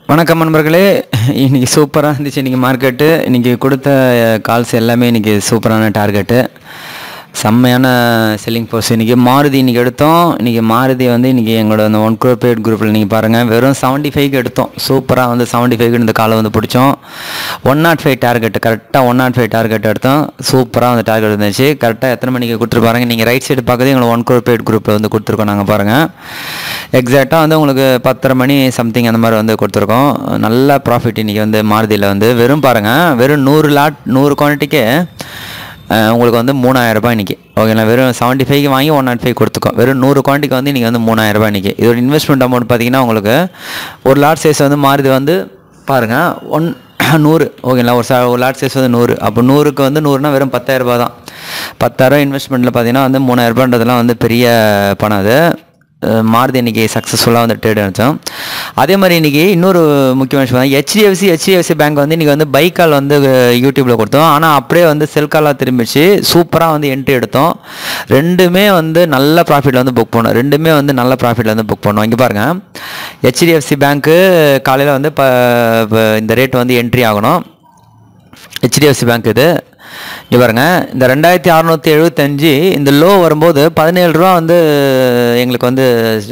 வணக்கம் நண்பர்களே. இன்றைக்கி சூப்பராக இருந்துச்சு. இன்றைக்கி மார்க்கெட்டு இன்றைக்கி கொடுத்த கால்ஸ் எல்லாமே இன்றைக்கி சூப்பரான டார்கெட்டு, செம்மையான செல்லிங் போர்ஸ். இன்றைக்கி மாருதி இன்றைக்கி எடுத்தோம். இன்றைக்கி மாருதி வந்து இன்றைக்கி எங்களோட அந்த 1 crore paid குரூப்பில் நீங்கள் பாருங்கள், வெறும் 75க்கு எடுத்தோம். சூப்பராக வந்து 75க்கு இந்த காலை வந்து பிடிச்சோம். 105 டார்கெட்டு, கரெக்டாக 105 டார்கெட் எடுத்தோம். சூப்பராக வந்து டார்கெட் இருந்துச்சு. கரெக்டாக எத்தனை மணிக்கு கொடுத்துருப்பாருங்க, நீங்கள் ரைட் சைடு பார்க்குறது எங்களை 1 crore paid குரூப்பில் வந்து கொடுத்துருக்கோம். நாங்கள் பாருங்கள், எக்ஸாக்டாக வந்து உங்களுக்கு 10:30 மணி சம்திங் அந்த மாதிரி வந்து கொடுத்துருக்கோம். நல்ல ப்ராஃபிட் இன்றைக்கி வந்து மாருதியில் வந்து வெறும் பாருங்கள், வெறும் 100 குவான்டிட்டிக்கு உங்களுக்கு வந்து 3000 ரூபாய் இன்றைக்கி. ஓகேங்களா, வெறும் 75க்கு வாங்கி 105 கொடுத்துக்கோம். வெறும் 100 குவான்டிட்டிக்கு வந்து இன்றைக்கி வந்து 3000 ரூபாய் இன்றைக்கி. இதோட இன்வெஸ்ட்மெண்ட் அமௌண்ட் பார்த்தீங்கன்னா உங்களுக்கு ஒரு லாட் சைஸ் வந்து மாருதி வந்து பாருங்கள் 100. ஓகேங்களா, ஒரு லாட் சைஸ் வந்து 100. அப்போ 100க்கு வந்து 100னா வெறும் 10,000 ரூபா தான். 10,000 இன்வெஸ்ட்மெண்ட்டில் பார்த்தீங்கன்னா வந்து 3000 ரூபான்றதுலாம் வந்து பெரிய பணம். அது மாருதி இன்றைக்கி சக்ஸஸ்ஃபுல்லாக வந்து ட்ரேட் அடித்தோம். அதே மாதிரி இன்றைக்கி இன்னொரு முக்கியமான விஷயம், ஹெச்டிஎஃப்சி பேங்க் வந்து இன்றைக்கி வந்து பை கால் வந்து யூடியூப்பில் கொடுத்தோம். ஆனால் அப்படியே வந்து செல் காலாக திரும்பிச்சு. சூப்பராக வந்து என்ட்ரி எடுத்தோம். ரெண்டுமே வந்து நல்ல ப்ராஃபிட்டில் வந்து புக் பண்ணோம். நல்ல ப்ராஃபிட்டில் வந்து புக் பண்ணோம். இங்கே பாருங்கள், ஹெச்டிஎஃப்சி பேங்க்கு காலையில் வந்து இந்த ரேட் வந்து என்ட்ரி ஆகணும். ஹெச்டிஎஃப்சி பேங்க் இது இங்கே பாருங்கள், இந்த 2675 இந்த லோ வரும்போது 17 ரூபா வந்து எங்களுக்கு வந்து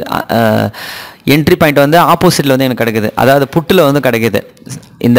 என்ட்ரி பாயிண்ட் வந்து ஆப்போசிட்டில் வந்து எனக்கு கிடைக்குது. அதாவது புட்டில் வந்து கிடைக்குது. இந்த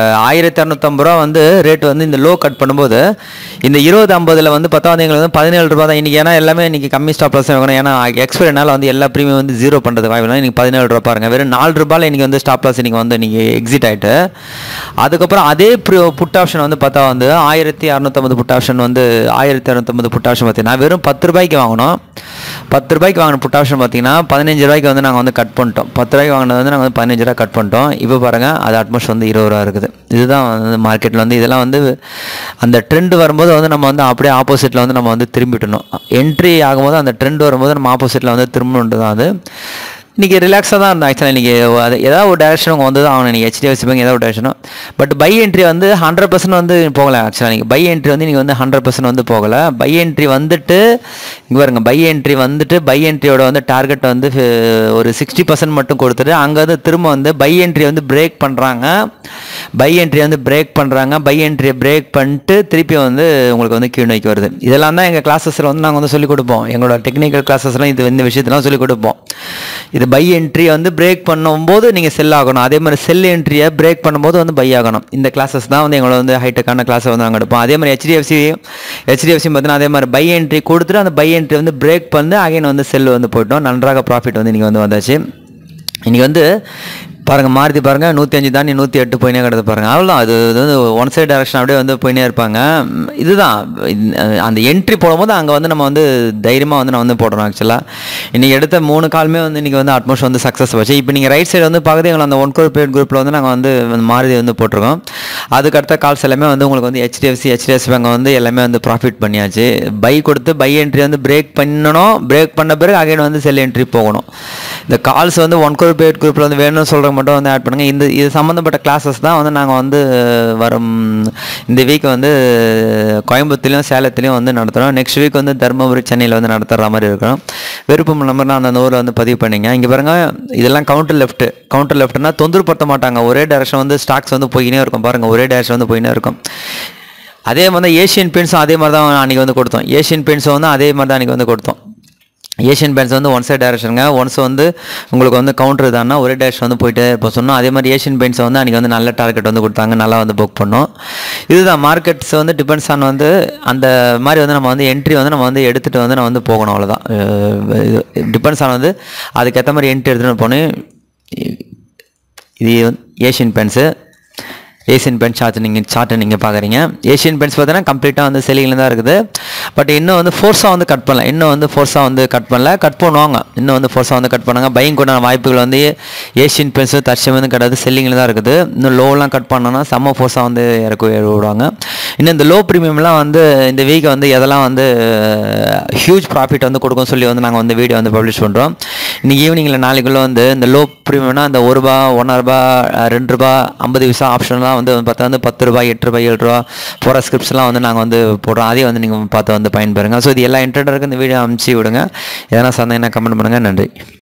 1250 ரூபா வந்து ரேட் வந்து இந்த லோ கட் பண்ணும்போது இந்த 2050 வந்து பத்தாவது எங்களுக்கு வந்து 17 ரூபா தான் இன்றைக்கி. ஏன்னா எல்லாமே இன்றைக்கி கம்மி ஸ்டாப் லாஸ் வைக்கணும். ஏன்னா எக்ஸ்பைரினால வந்து எல்லா ப்ரீமியம் வந்து 0 பண்ணுறது வாய்ப்பு. இன்றைக்கி 17 ரூபா பாருங்கள், வெறும் 4 ரூபாயில் இன்றைக்கி வந்து ஸ்டாப் லாஸ் இன்றைக்கி வந்து இன்றைக்கி எக்ஸிட் ஆகிட்டு. அதுக்கப்புறம் அதே புட் ஆப்ஷன் வந்து பார்த்தா வந்து 1650 புட் ஆப்ஷன் வந்து 1650 புட் ஆப்ஷன் பார்த்தீங்கன்னா வெறும் 10 ரூபாய்க்கு வாங்கணும். 10 ரூபாய்க்கு வாங்கின புட் ஆப்ஷன் பார்த்தீங்கன்னா 15 ரூபாய்க்கு வந்து நாங்கள் வந்து கட் பண்ணிட்டோம். 10 ரூபாய்க்கு வாங்கினது வந்து நாங்கள் வந்து 15 ரூபா கட் பண்ணிட்டோம். இப்போ பாருங்கள், அது அட்மோஸ்ட் வந்து 20 ரூபா இருக்குது. இதுதான் வந்து மார்க்கெட்டில் வந்து இதெல்லாம் வந்து அந்த ட்ரெண்ட் வரும்போது வந்து நம்ம வந்து அப்படியே ஆப்போசிட்டில் வந்து நம்ம வந்து திரும்பிட்டணும். என்ட்ரி ஆகும்போது அந்த ட்ரெண்ட் வரும்போது நம்ம ஆப்போசிட்டில் வந்து திரும்பணுன்றது தான். அது இன்றைக்கி ரிலாக்ஸாக தான் இருந்தோம். ஆக்சுவலாக இன்றைக்கி அது ஏதாவது ஒரு டேரக்ஷன் அவங்க வந்து தான் ஆகணும். இன்றைக்கி ஹெச்டிஎஃப்சி பேங்க் ஏதாவது ஒரு டேரக்ஷனும். பட் பை என்ட்ரி வந்து 100% வந்து போகலை. ஆக்சுவலாக நீங்கள் பை என்ட்ரி வந்து நீங்கள் வந்து 100% வந்து போகலை. பை என்ட்ரி வந்துட்டு இங்கே பாருங்கள், பை என்ட்ரியோட வந்து டார்கெட் வந்து ஒரு 60% மட்டும் கொடுத்துட்டு அங்கே வந்து திரும்ப வந்து பை என்ட்ரி வந்து பிரேக் பண்ணுறாங்க. பை என்ட்ரியை பிரேக் பண்ணிட்டு திருப்பி வந்து உங்களுக்கு வந்து கீழ் நோக்கி வருது. இதெல்லாம் தான் எங்கள் கிளாஸஸில் வந்து நாங்கள் வந்து சொல்லிக் கொடுப்போம். எங்களோட டெக்னிக்கல் கிளாஸஸ்லாம் இந்த விஷயத்தெல்லாம் சொல்லிக் கொடுப்போம். இது பை என்ட்ரி வந்து பிரேக் பண்ணும்போது நீங்கள் செல் ஆகணும். அதே மாதிரி செல் என்ட்ரியை பிரேக் பண்ணும்போது வந்து பை ஆகணும். இந்த கிளாஸஸ் தான் வந்து எங்களோட வந்து ஹைடெக்கான கிளாஸை வந்து நாங்கள் எடுப்போம். அதே மாதிரி ஹெச்டிஎஃப்சி பார்த்தீங்கன்னா அதே மாதிரி பை என்ட்ரி கொடுத்துட்டு அந்த பை என்ட்ரி வந்து பிரேக் பண்ணி அகைன் வந்து செல் வந்து போயிட்டோம். நன்றாக ப்ராஃபிட் வந்து இன்றைக்கி வந்து வந்தாச்சு. இன்றைக்கி வந்து பாருங்கள், மாருதி பாருங்கள் 105 தாண்டி 108 போயினே கிடந்து பாருங்கள். அவ்வளோதான், அது வந்து ஒன் சைட் டைரக்ஷன் அப்படியே வந்து போயினே இருப்பாங்க. இதுதான் அந்த என்ட்ரி போடும்போது அங்கே வந்து நம்ம வந்து தைரியமாக வந்து நான் வந்து போடுறோம். ஆக்சுவலாக இன்றைக்கி எடுத்த 3 காலுமே வந்து இன்றைக்கி வந்து அட்மோஸ்ட் வந்து சக்ஸஸ் வச்சு. இப்போ நீங்கள் ரைட் சைடு வந்து பார்க்குறது எங்களை அந்த 1 crore paid குரூப்பில் வந்து நாங்கள் வந்து மாருதி வந்து போட்டிருக்கோம். அதுக்கடுத்த கால்ஸ் எல்லாமே வந்து உங்களுக்கு வந்து ஹெச்டிஎஃப்சி பேங்க் வந்து எல்லாமே வந்து ப்ராஃபிட் பண்ணியாச்சு. பை கொடுத்து பை என்ட்ரி வந்து பிரேக் பண்ணணும். பிரேக் பண்ண பிறகு அகைன் வந்து செல் என்ட்ரி போகணும். இந்த கால்ஸ் வந்து 1 crore paid குரூப்பில் வந்து வேணும்னு சொல்கிற மட்டும் வந்து ஆட் பண்ணுங்கள். இது சம்மந்தப்பட்ட கிளாஸஸ் தான் வந்து நாங்கள் வந்து வரும் இந்த வீக் வந்து கோயம்புத்தூர்லையும் சேலத்துலையும் வந்து நடத்துகிறோம். நெக்ஸ்ட் வீக் வந்து தர்மபுரி சென்னையில் வந்து நடத்துகிற மாதிரி இருக்கிறோம். விருப்பம் நம்பர்னா அந்த ஊரில் வந்து பதிவு பண்ணிங்க. இங்கே பாருங்கள், இதெல்லாம் கவுண்டர் லெஃப்ட்னா தொந்தரப்படுத்த மாட்டாங்க. ஒரே டைரக்ஷன் வந்து ஸ்டாக்ஸ் வந்து போயினே இருக்கும். பாருங்கள், ஒரே டைரக்ஷன் வந்து போயினே இருக்கும். அதே மாதிரி தான் ஏஷியன் பெயிண்ட்ஸும் அதே மாதிரி தான் அன்றைக்கி வந்து கொடுத்தோம். ஏஷியன் பெயிண்ட்ஸும் வந்து அதே மாதிரி தான் அன்றைக்கி வந்து கொடுத்தோம். ஏஷியன் பெயிண்ட்ஸ் வந்து ஒன் சைட் டைரக்ஷனுங்க. ஒன்ஸ் வந்து உங்களுக்கு வந்து கவுண்டர் தானா ஒரே டைரக்ஷன் வந்து போயிட்டு இப்போ சொன்னோம். அதே மாதிரி ஏஷியன் பெயிண்ட்ஸ் வந்து அன்றைக்கி வந்து நல்ல டார்கெட் வந்து கொடுத்தாங்க, நல்லா வந்து புக் பண்ணோம். இதுதான் மார்க்கெட்ஸ் வந்து டிபெண்ட்ஸ் ஆன் வந்து அந்த மாதிரி வந்து நம்ம வந்து என்ட்ரி வந்து நம்ம வந்து எடுத்துகிட்டு வந்து நம்ம வந்து போகணும். அவ்வளோதான், டிபெண்ட்ஸ் ஆன் வந்து அதுக்கேற்ற மாதிரி என்ட்ரி எடுத்துகிட்டு போனேன். இது ஏஷியன் பெயிண்ட் சார்ட்டு நீங்கள் பார்க்குறீங்க. ஏஷியன் பெயிண்ட்ஸ் பார்த்தீங்கன்னா கம்ப்ளீட்டாக வந்து செல்லிங்கில் தான் இருக்குது. பட் இன்னும் வந்து ஃபோர்ஸாக வந்து கட் பண்ணல. கட் பண்ணுவாங்க. இன்னும் வந்து ஃபோர்ஸாக வந்து கட் பண்ணாங்க. பையிங் கூட வாய்ப்புகள் வந்து ஏஷியன் பெயிண்ட்ஸ் தற்சயம் வந்து கிடையாது, செல்லிங்கில் தான் இருக்குது. இன்னும் லோவெலாம் கட் பண்ணோன்னா செம்ம ஃபோர்ஸாக வந்து விடுவாங்க. இன்னும் இந்த லோ ப்ரீமியம்லாம் வந்து இந்த வீக்கை வந்து எதெல்லாம் வந்து ஹியூஜ் ப்ராஃபிட் வந்து கொடுக்கும்னு சொல்லி வந்து நாங்கள் வந்து வீடியோ வந்து பப்ளிஷ் பண்ணுறோம். இன்றைக்கி ஈவினிங்கில் நாளைக்குள்ளே வந்து இந்த லோ ப்ரீமியம்னா அந்த 1 ரூபா 1 ரூபா 2 ரூபா 50 பைசா ஆப்ஷன்லாம் வந்து பார்த்தா வந்து 10 ரூபா 8 ரூபா 7 ரூபா போகிற ஸ்கிரிப்ட்ஸ்லாம் வந்து நாங்கள் வந்து போடுறோம். அதையும் வந்து நீங்கள் பார்த்து வந்து பயன்பெறுங்க. ஸோ இது எல்லா இன்ட்ரெஸ்டாக இருக்குது. இந்த வீடியோ அனுப்பிச்சி விடுங்க. எதனா சந்தேகம்னா கமெண்ட் பண்ணுங்கள். நன்றி.